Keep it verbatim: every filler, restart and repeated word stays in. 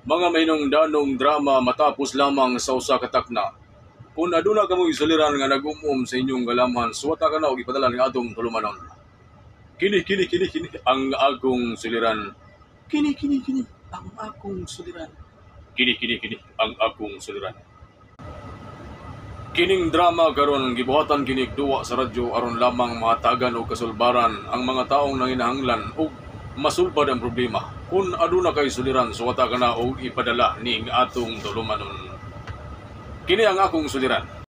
Mga mahinungdanong drama matapos lamang sa usa ka takna. Kung aduna kamo isuliran nga nag-umum sa inyong galamhan, suwata ka na og ipadala ng atong tulumanon. Kini kini kini kini ang akong suliran. Kini kini kini ang akong suliran. Kini kini kini ang akong suliran. Kining drama karon gibuhatan kinig duwa sa radyo aron lamang mahatagan og kasulbaran ang mga taong nanginahanglan og masulbad ang problema. Kung aduna kay suliran, suwata ka na og ipadala ning atong tulumanon. Kini ang akong suliran.